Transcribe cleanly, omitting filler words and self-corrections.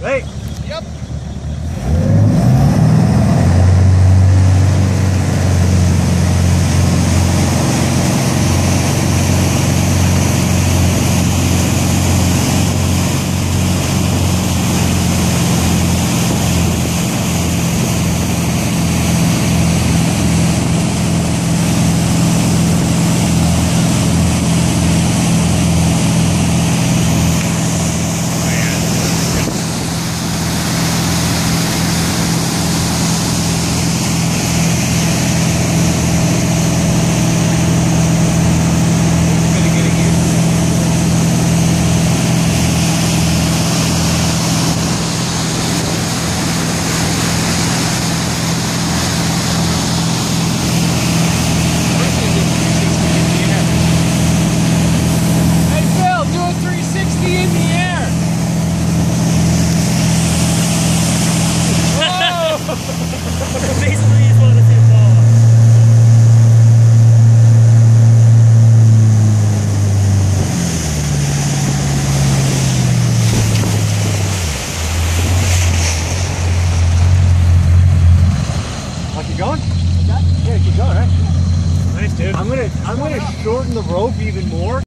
Right? Yep. Basically, he's one of the two balls. Keep going? Yeah, keep going, right? Nice, dude. I'm gonna shorten the rope even more.